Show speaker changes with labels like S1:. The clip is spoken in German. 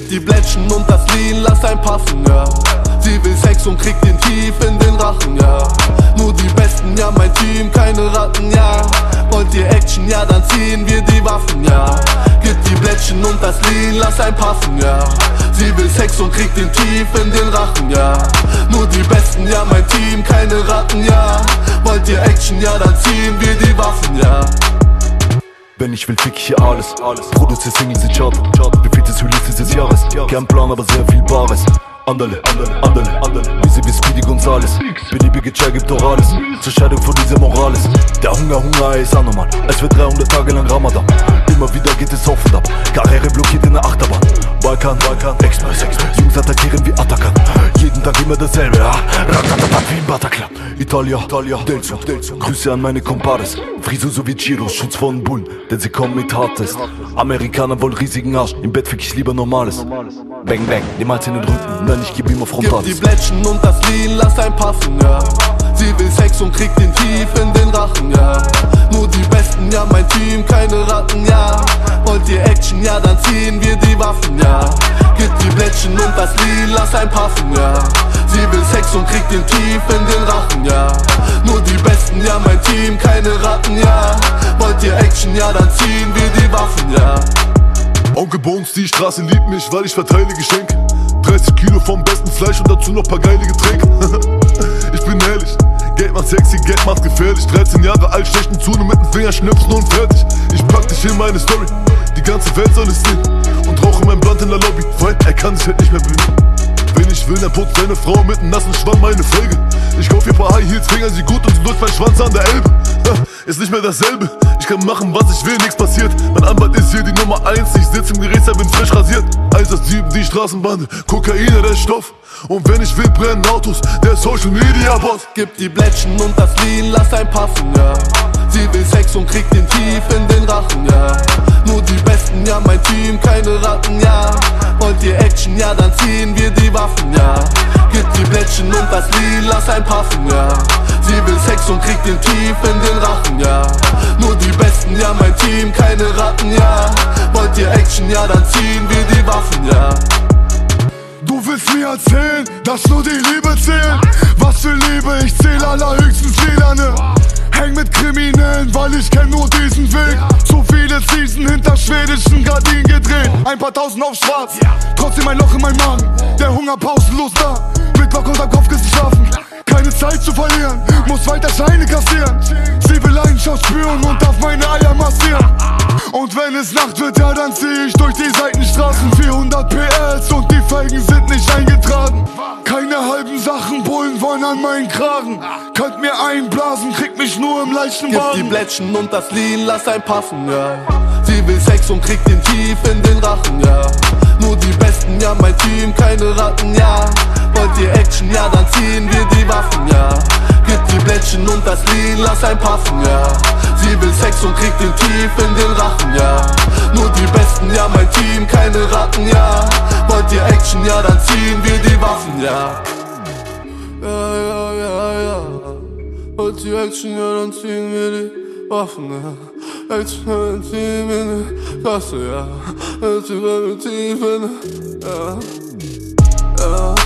S1: die Blättchen und das Lean, lass ein passen, ja. Sie will Sex und kriegt den tief in den Rachen, ja. Nur die Besten, ja, mein Team, keine Ratten, ja. Wollt ihr Action, ja, dann ziehen wir die Waffen, ja. Gib die Blättchen und das Lean, lass ein passen, ja. Sie will Sex und kriegt den tief in den Rachen, ja. Nur die Besten, ja, mein Team, keine Ratten, ja. Wollt ihr Action, ja, dann ziehen wir die Waffen, ja.
S2: Wenn ich will, fick ich hier alles. Produzier Singles in Chart. Wie viel das Release dieses Jahres? Kein Plan, aber sehr viel Bares. Andale, wie sie wie Speedy Gonzales. Beliebige Chai gibt doch alles zur Scheidung von dieser Morales. Der Hunger ist anormal, es wird 300 Tage lang Ramadan. Immer wieder geht es auf und ab, Karriere blockiert in der Achterbahn. Balkan, Express, Jungs attackieren wie Attackern. Jeden Tag immer dasselbe, ratatatat wie im Bataclan. Italia, Delzug, Grüße an meine Compares. Friso so wie Chiro, Schutz von Bullen, denn sie kommen mit Hardtest. Amerikaner wollen riesigen Arsch, im Bett fick ich lieber Normales. Bang, niemals in den Rücken, nein, ich geb ihm auf Frontales.
S1: Gib die Blättchen und das Lean, lass ein passen, ja. Sie will Sex und kriegt den tief in den Rachen, ja. Nur die Besten, ja, mein Team, keine Ratten, ja. Wollt ihr Action, ja, dann ziehen wir die Waffen, ja. Gib die Blättchen und das Lean, lass ein passen, ja. Sie will Sex und kriegt den tief in den Rachen, ja. Nur die Besten, ja, mein Team, keine Ratten, ja. Wollt ihr Action, ja, dann ziehen wir die Waffen, ja.
S3: Onkel Bones, die Straße liebt mich, weil ich verteile Geschenke. 30 Kilo vom besten Fleisch und dazu noch paar geile Getränke. Ich bin ehrlich, Geld macht sexy, Geld macht gefährlich. 13 Jahre alt, schlechten Zune mit dem Finger schnipsen und fertig. Ich pack dich in meine Story, die ganze Welt soll es sehen. Und rauche mein Blunt in der Lobby, weil er kann sich halt nicht mehr bewegen. Wenn ich will, dann putzt deine Frau mit nem nassen Schwamm meine Felge. Ich kauf ihr paar High Heels, fingern sie gut und sie durch mein Schwanz an der Elbe. Ist nicht mehr dasselbe, ich kann machen was ich will, nichts passiert. Mein Anwalt ist hier die Nummer 1, ich sitz im Gerichtssaal, bin frisch rasiert. 187, die Straßenbande, Kokaine, der Stoff. Und wenn ich will, brennen Autos, der Social Media Boss.
S1: Gib die Blättchen und das Lean, lass ein passen, ja. Sie will Sex und kriegt den tief in den Rachen, ja. Nur die Besten, ja, mein Team, keine Ratten, ja. Wollt ihr Action, ja, dann ziehen wir die Waffen, ja. Gib die Blättchen und das Lean, lass ein passen, ja. Sie will Sex und kriegt den tief in den Rachen, ja. Nur die Besten, ja, mein Team, keine Ratten, ja. Wollt ihr Action, ja, dann ziehen wir die Waffen, ja.
S3: Du willst mir erzählen, dass nur die Liebe zählt? Was für Liebe, ich zähl allerhöchstens Lederne. Häng mit Kriminellen, weil ich kenn nur diesen Weg. So viele Season hinter schwedischen Gardinen gedreht. Ein paar tausend auf schwarz, trotzdem ein Loch in meinem Magen. Der Hunger pausenlos da, mit Block unterm Kopfkissen schlafen. Keine Zeit zu verlieren, muss weiter Scheine kassieren. Sie will Leidenschaft spüren und darf meine Eier massieren. Und wenn es Nacht wird, ja dann zieh ich durch die Seitenstraßen. 400 PS und die Felgen sind nicht eingetragen. Keine halben Sachen, Bullen wollen an meinen Kragen. Könnt mir einblasen, kriegt mich nur im leichten Wagen.
S1: Gib die Blättchen und das Lean, lass ein passen, ja. Sie will Sex und kriegt den tief in den Rachen, ja. Nur die Besten, ja, mein Team, keine Ratten, ja. Wollt ihr Action, ja, dann ziehen wir die Waffen, ja. Gib die Blättchen und das Lean, lass ein passen, ja. Sie will Sex und kriegt den tief in den Rachen, ja. Nur die Besten, ja, mein Team, keine Ratten, ja. Wollt ihr Action, ja, dann ziehen wir die Waffen, ja. Ja. Wollt ihr Action, ja, dann ziehen wir die Waffen, ja. Action, ja, dann ziehen wir die Kasse, ja. Action, ja, dann ziehen wir die, ja.